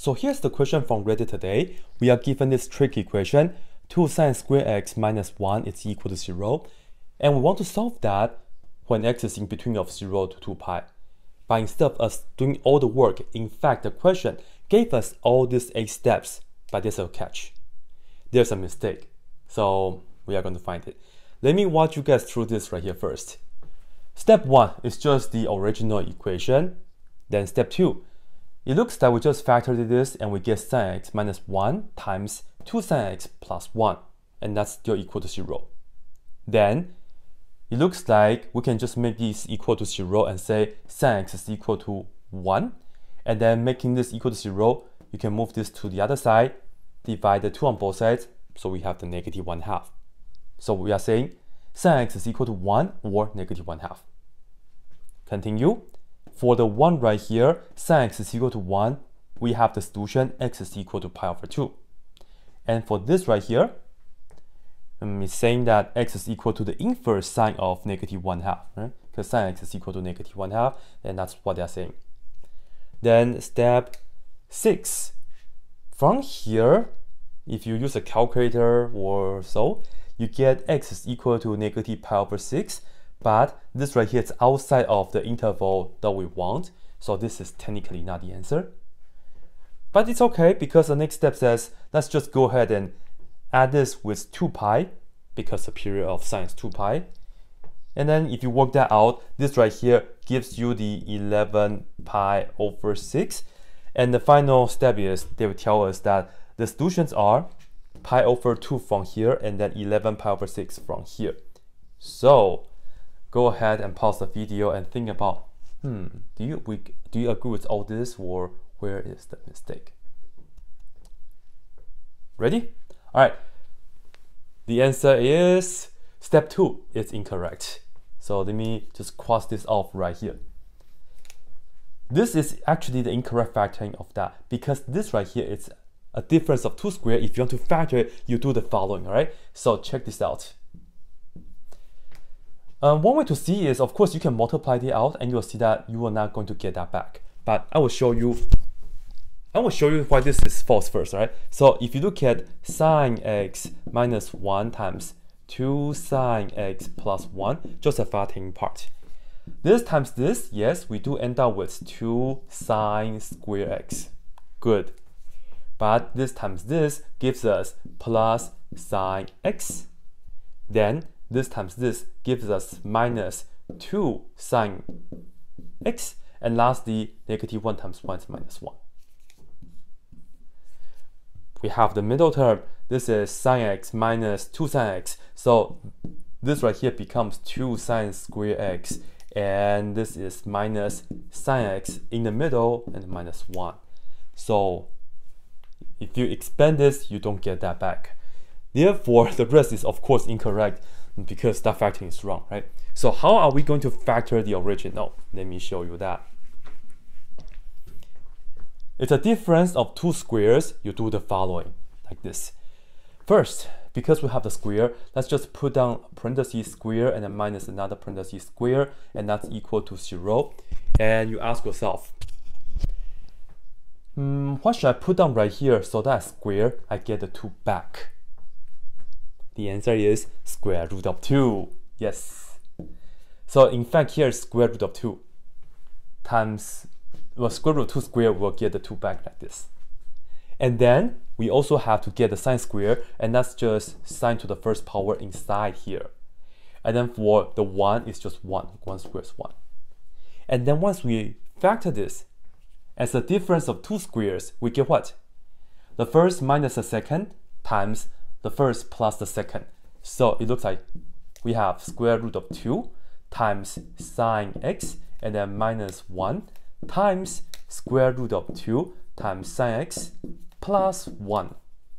So here's the question from Reddit today. We are given this trig equation, 2 sine square x minus 1 is equal to 0. And we want to solve that when x is in between of 0 to 2 pi. But instead of us doing all the work, in fact, the question gave us all these 8 steps, but there's a catch. There's a mistake. So we are going to find it. Let me walk you guys through this right here first. Step 1 is just the original equation. Then step 2, it looks like we just factored this and we get sine x minus 1 times 2 sine x plus 1. And that's still equal to 0. Then it looks like we can just make this equal to 0 and say sine x is equal to 1. And then making this equal to 0, you can move this to the other side, divide the 2 on both sides, so we have the negative 1/2. So we are saying sine x is equal to 1 or negative 1/2. Continue. For the 1 right here, sine x is equal to 1, we have the solution x is equal to pi over 2. And for this right here, it's saying that x is equal to the inverse sine of negative 1/2, right? Because sine x is equal to negative 1/2, and that's what they're saying. Then step 6. From here, if you use a calculator or so, you get x is equal to negative pi over 6, but this right here is outside of the interval that we want, so this is technically not the answer. But it's okay, because the next step says, let's just go ahead and add this with 2 pi, because the period of sine is 2 pi. And then if you work that out, this right here gives you the 11 pi over 6. And the final step is, they will tell us that the solutions are pi over 2 from here, and then 11 pi over 6 from here. So go ahead and pause the video and think about, do you agree with all this, or where is the mistake? Ready? All right. The answer is step 2 is incorrect. So let me just cross this off right here. This is actually the incorrect factoring of that, because this right here is a difference of 2 squared. If you want to factor it, you do the following, all right? So check this out. One way to see is, of course, you can multiply it out and you'll see that you are not going to get that back. But I will show you why this is false first, right? So if you look at sine x minus 1 times 2 sine x plus 1, just a factoring part. This times this, yes, we do end up with 2 sine square x. Good. But this times this gives us plus sine x. Then this times this gives us minus 2 sine x. And lastly, negative 1 times 1 is minus 1. We have the middle term. This is sine x minus 2 sine x. So this right here becomes 2 sine square x. And this is minus sine x in the middle and minus 1. So if you expand this, you don't get that back. Therefore, the rest is of course incorrect, because that factoring is wrong, right? So how are we going to factor the original? Let me show you that. It's a difference of 2 squares. You do the following, like this. First, because we have the square, let's just put down parentheses square and then minus another parentheses square, and that's equal to 0. And you ask yourself, what should I put down right here so that square I get the 2 back? The answer is square root of 2. Yes. So in fact, here is square root of 2 times, well, square root of 2 squared will get the 2 back like this. And then we also have to get the sine square, and that's just sine to the first power inside here. And then for the 1, it's just 1. 1 squared is 1. And then once we factor this as a difference of 2 squares, we get what? The first minus the second times the first plus the second. So it looks like we have square root of 2 times sine x, and then minus 1 times square root of 2 times sine x plus 1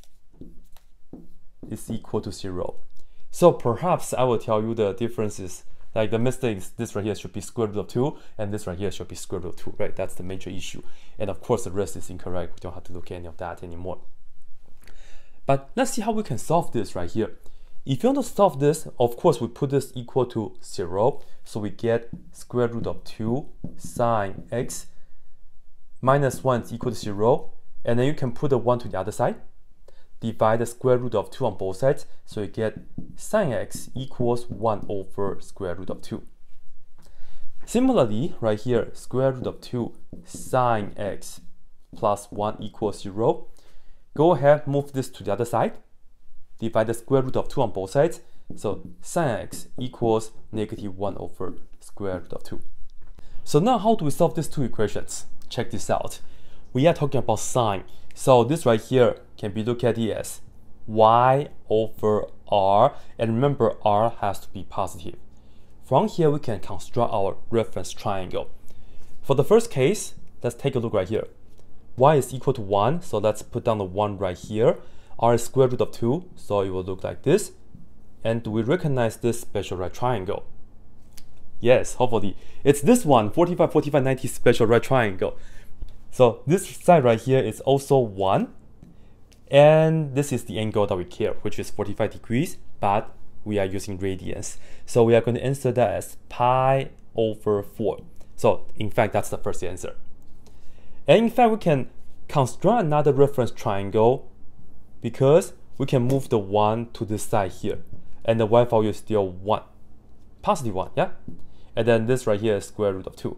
is equal to 0. So perhaps I will tell you the differences, like the mistakes, this right here should be square root of 2, and this right here should be square root of 2, right? That's the major issue. And of course, the rest is incorrect. We don't have to look at any of that anymore. But let's see how we can solve this right here. If you want to solve this, of course, we put this equal to 0. So we get square root of 2 sine x minus 1 is equal to 0. And then you can put the 1 to the other side, divide the square root of 2 on both sides, so you get sine x equals 1 over square root of 2. Similarly, right here, square root of 2 sine x plus 1 equals 0. Go ahead, move this to the other side, divide the square root of 2 on both sides, so sine x equals negative 1 over square root of 2. So now how do we solve these two equations? Check this out. We are talking about sine, so this right here can be looked at as y over r, and remember r has to be positive. From here we can construct our reference triangle. For the first case, let's take a look right here. Y is equal to 1, so let's put down the 1 right here. R is square root of 2, so it will look like this. And do we recognize this special right triangle? Yes, hopefully. It's this one, 45, 45, 90 special right triangle. So this side right here is also 1. And this is the angle that we care, which is 45 degrees, but we are using radians. So we are going to answer that as pi over 4. So in fact, that's the first answer. And in fact, we can construct another reference triangle because we can move the 1 to this side here. And the y value is still 1. Positive 1, yeah? And then this right here is square root of 2.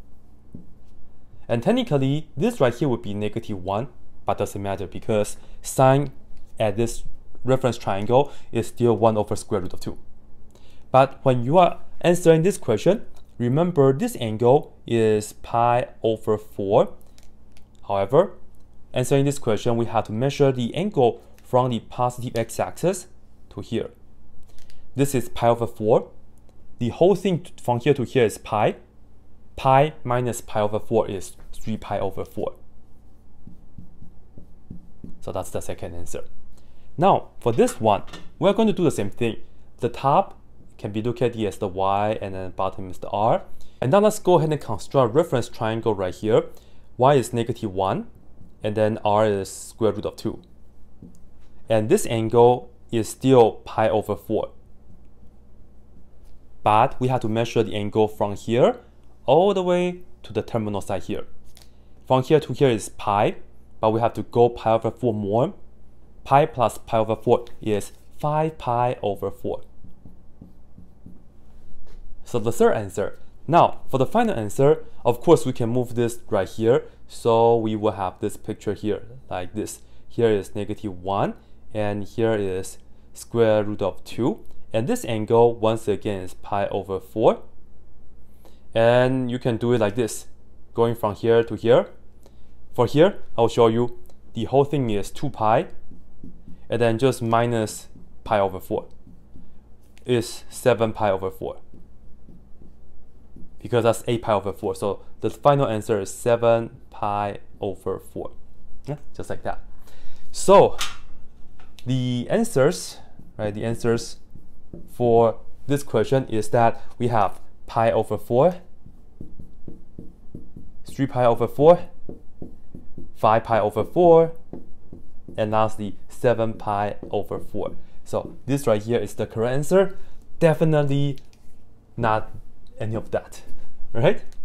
And technically, this right here would be negative 1, but doesn't matter because sine at this reference triangle is still 1 over square root of 2. But when you are answering this question, remember this angle is pi over 4. However, answering this question, we have to measure the angle from the positive x-axis to here. This is pi over 4. The whole thing from here to here is pi. Pi minus pi over 4 is 3 pi over 4. So that's the second answer. Now, for this one, we're going to do the same thing. The top can be looked at as the y, and then bottom is the r. And now let's go ahead and construct a reference triangle right here. Y is negative 1, and then r is square root of 2. And this angle is still pi over 4. But we have to measure the angle from here all the way to the terminal side here. From here to here is pi, but we have to go pi over 4 more. Pi plus pi over 4 is 5 pi over 4. So the third answer. Now, for the final answer, of course, we can move this right here. So we will have this picture here, like this. Here is negative 1, and here is square root of 2. And this angle, once again, is pi over 4. And you can do it like this, going from here to here. For here, I'll show you the whole thing is 2 pi, and then just minus pi over 4 is 7 pi over 4. Because that's 8 pi over 4. So the final answer is 7 pi over 4. Yeah, just like that. So the answers, right, the answers for this question is that we have pi over 4, 3 pi over 4, 5 pi over 4, and lastly 7 pi over 4. So this right here is the correct answer. Definitely not any of that, right?